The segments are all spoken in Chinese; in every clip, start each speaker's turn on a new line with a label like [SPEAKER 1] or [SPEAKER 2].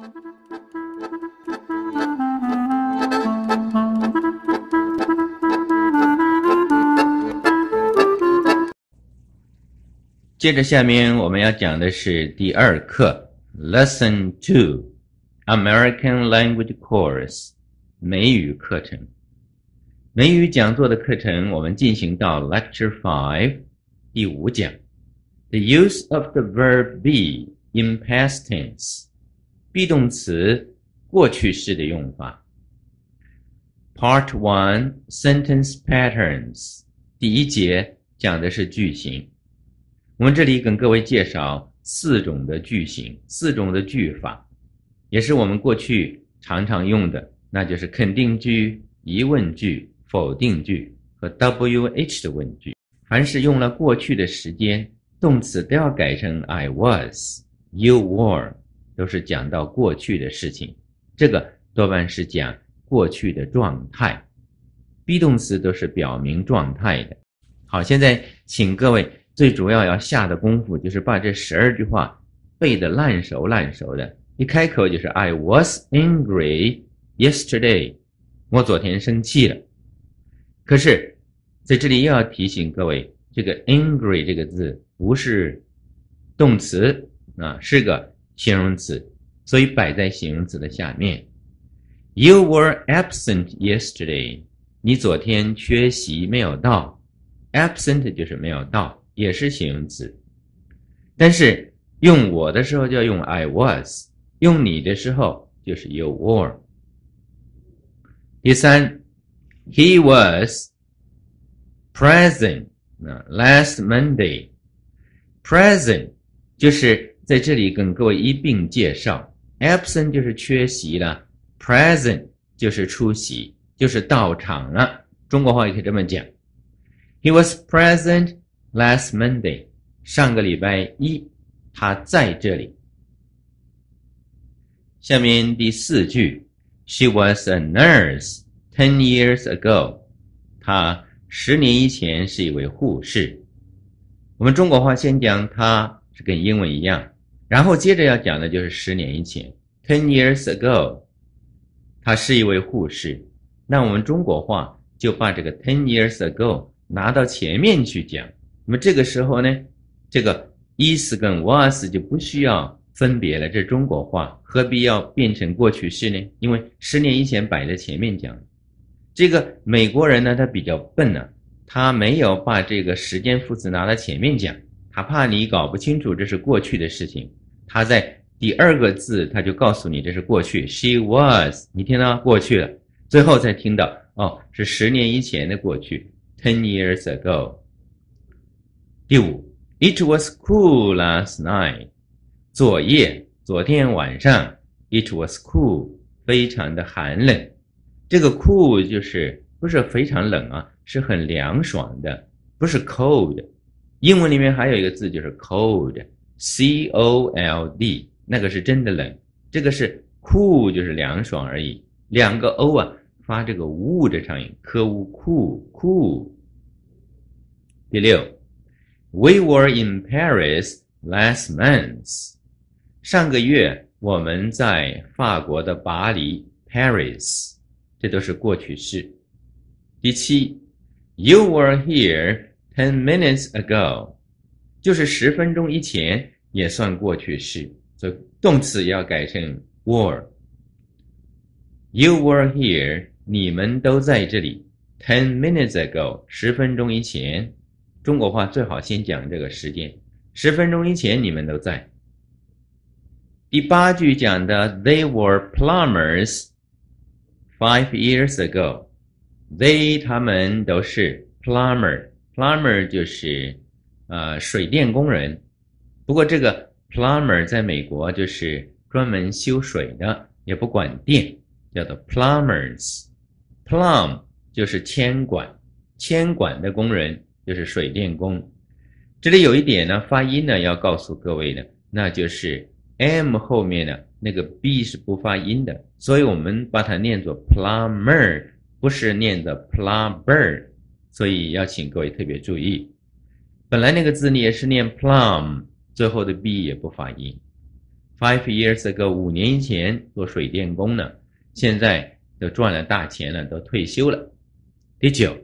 [SPEAKER 1] 接着下面我们要讲的是第2课 Lesson 2 American Language Course 美语课程。美语讲座的课程我们进行到 Lecture 5第5讲 The use of the verb be in past tense be动词过去式的用法。Part 1 Sentence Patterns 第1节讲的是句型。我们这里跟各位介绍4种的句型，4种的句法，也是我们过去常常用的，那就是肯定句、疑问句、否定句和 WH 的问句。凡是用了过去的时间，动词都要改成 I was, you were， 都是讲到过去的事情。这个多半是讲过去的状态。be 动词都是表明状态的。好，现在请各位最主要下的功夫就是把这12句话背得烂熟烂熟的，一开口就是 I was angry yesterday， 我昨天生气了。可是在这里又要提醒各位，这个 angry 这个字不是动词是个形容词，所以摆在形容词的下面。 You were absent yesterday， 你昨天缺席没有到， absent 就是没有到，也是形容词。但是用我的时候就要用 I was， 用你的时候就是 you were。 第3 He was present last Monday。 present 就是在这里跟各位一并介绍， absent 就是缺席了， present 就是出席，就是到场了，中国话也可以这么讲。 He was present last Monday， 上个礼拜一他在这里。下面第4句 She was a nurse 10 years ago， 她10年以前是一位护士。我们中国话先讲她是跟英文一样，然后接着要讲的就是10年以前 10 years ago， 她是一位护士。那我们中国话就把这个10 years ago 拿到前面去讲，那么这个时候呢，这个 is 跟 was 就不需要分别了，这是中国话，何必要变成过去式呢？因为10年以前摆在前面讲。这个美国人呢，他比较笨他没有把这个时间副词拿到前面讲，他怕你搞不清楚这是过去的事情，他在第2个字他就告诉你这是过去 She was， 你听到过去了，最后才听到是10年以前的过去 10 years ago。 第5 It was cool last night， 昨天晚上 It was cool 非常的寒冷。这个 cool 就是不是非常冷是很凉爽的，不是 cold。 英文里面还有一个字就是 cold C-O-L-D， 那个是真的冷，这个是 cool 就是凉爽而已，两个 O 发这个呜的长音，科乌 cool。 第6 We were in Paris last month， 上个月我们在法国的巴黎 Paris， 这都是过去式。第7 You were here 10 minutes ago， 就是10分钟以前也算过去式，所以动词也要改成 were。 You were here， 你们都在这里 10 minutes ago， 10分钟以前，中国话最好先讲这个时间，10分钟以前你们都在。第8句讲的 They were plumbers 5 years ago， They 他们都是 plumber 就是水电工人。不过这个 plumber 在美国就是专门修水的，也不管电，叫做 plumbers。 plumb 就是牵管的工人就是水电工。这里有一点呢，发音呢要告诉各位的，那就是 M 后面呢那个 B 是不发音的，所以我们把它念作 plumber， 不是念作 plumber， 所以要请各位特别注意。本来那个字你也是念 plum， 最后的 B 也不发音。 5 years ago 5年以前做水电工呢，现在都赚了大钱了，都退休了。第9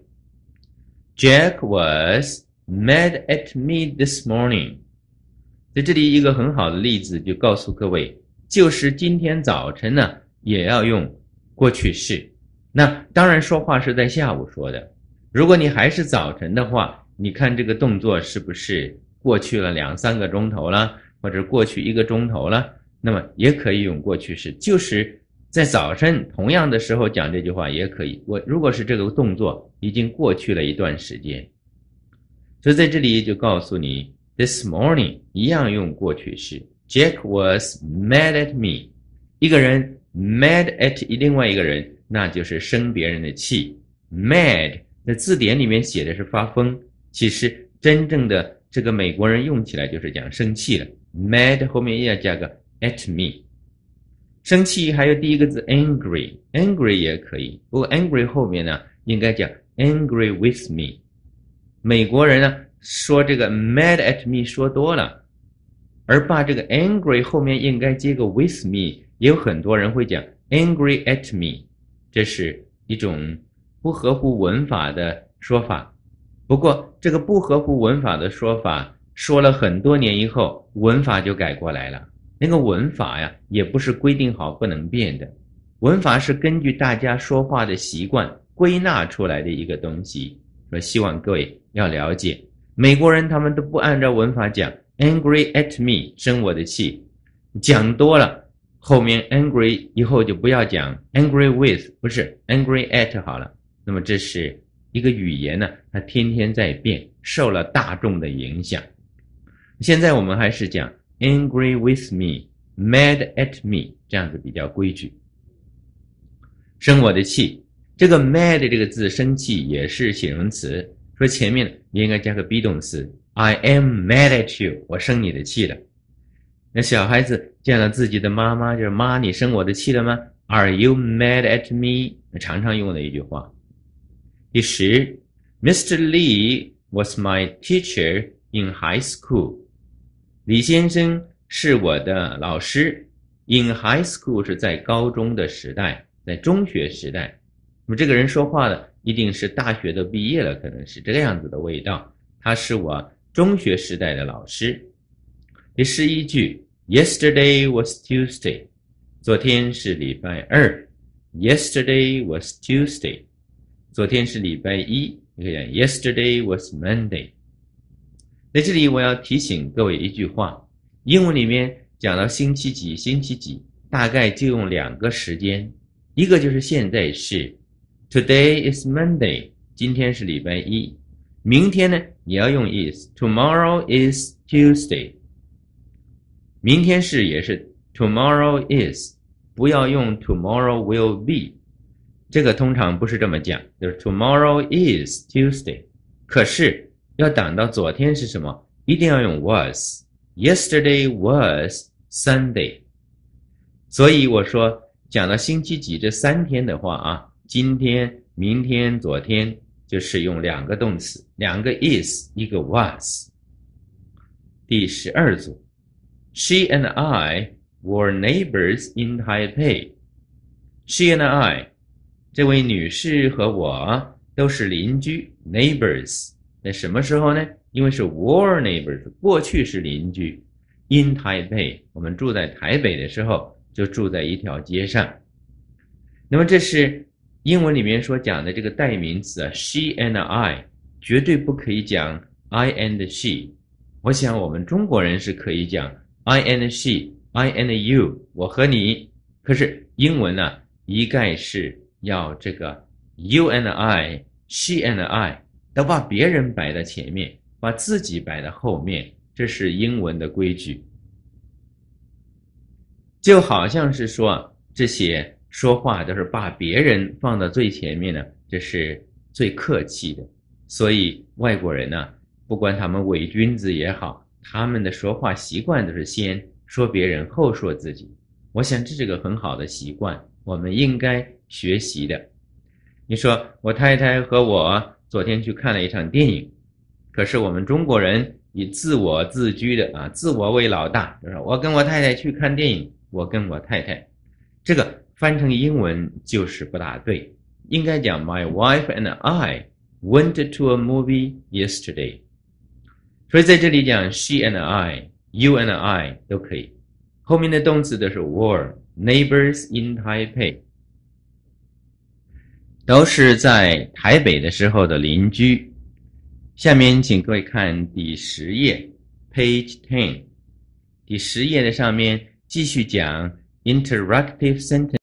[SPEAKER 1] Jack was mad at me this morning。 在这里一个很好的例子就告诉各位，就是今天早晨呢也要用过去式。那当然说话是在下午说的，如果你还是早晨的话，你看这个动作是不是过去了2-3个钟头了，或者过去1个钟头了，那么也可以用过去式，就是在早晨同样的时候讲这句话也可以。如果是这个动作已经过去了一段时间，所以在这里就告诉你 this morning 一样用过去式。 Jack was mad at me， 一个人 mad at 另外一个人，那就是生别人的气。 mad 在字典里面写的是发疯，其实真正的这个美国人用起来就是讲生气了， mad 后面也要加个 at me。 生气还有第一个字 angry， angry 也可以，不过 angry 后面呢应该讲 angry with me。 美国人呢说这个 mad at me 说多了，而把这个 angry 后面应该接个 with me， 也有很多人会讲 angry at me， 这是一种不合乎文法的说法。不过这个不合乎文法的说法说了很多年以后，文法就改过来了。那个文法呀也不是规定好不能变的，文法是根据大家说话的习惯归纳出来的一个东西。我希望各位要了解，美国人他们都不按照文法讲 angry at me 生我的气，讲多了后面 angry 以后就不要讲 angry with， 不是 angry at 好了。那么这是一个语言呢，它天天在变，受了大众的影响。现在我们还是讲 angry with me， mad at me， 这样子比较规矩。生我的气，这个 mad 这个字生气也是形容词，说前面也应该加个 be 动词 I am mad at you， 我生你的气了。那小孩子见了自己的妈妈，就是妈你生我的气了吗？ Are you mad at me？ 常常用的一句话。第10 Mr. Lee was my teacher in high school。 李先生是我的老师， in high school 是在高中的时代，在中学时代。那么这个人说话的一定是大学都毕业了，可能是这个样子的味道，他是我中学时代的老师。第11句 Yesterday was Tuesday， 昨天是礼拜二， Yesterday was Tuesday， 昨天是礼拜一，你可以讲 Yesterday was Monday。 在这里我要提醒各位一句话，英文里面讲到星期几星期几，大概就用2个时间，一个就是现在式 Today is Monday， 今天是礼拜一。明天呢也要用 is， Tomorrow is Tuesday， 明天是也是 Tomorrow is， 不要用 Tomorrow will be， 这个通常不是这么讲，就是 Tomorrow is Tuesday。 可是要讲到昨天是什么，一定要用 was， Yesterday was Sunday。 所以我说讲到星期几这3天的话啊，今天明天昨天就是用2个动词，2个 is 一个 was。 第12组 She and I were neighbors in Taipei。 She and I 这位女士和我都是邻居 neighbors， 在什么时候呢？因为是 were neighbors， 过去是邻居。 in Taipei 我们住在台北的时候就住在一条街上。那么这是英文里面所讲的这个代名词啊 she and I， 绝对不可以讲 I and she。 我想我们中国人是可以讲 I and she， I and you， 我和你。可是英文呢一概是要这个 you and I， she and I， 都把别人摆在前面，把自己摆在后面，这是英文的规矩。就好像是说这些说话都是把别人放到最前面呢，这是最客气的。所以外国人呢，不管他们伪君子也好，他们的说话习惯都是先说别人后说自己。我想这是个很好的习惯，我们应该学习的。你说我太太和我昨天去看了一场电影，可是我们中国人以自我自居的啊，自我为老大，就是我跟我太太去看电影，我跟我太太，这个翻成英文就是不大对，应该讲 My wife and I went to a movie yesterday。所以在这里讲 she and I、you and I 都可以。后面的动词都是 were neighbors in Taipei， 都是在台北的时候的邻居。下面请各位看第10页 Page 10， 第10页的上面继续讲 interactive sentence。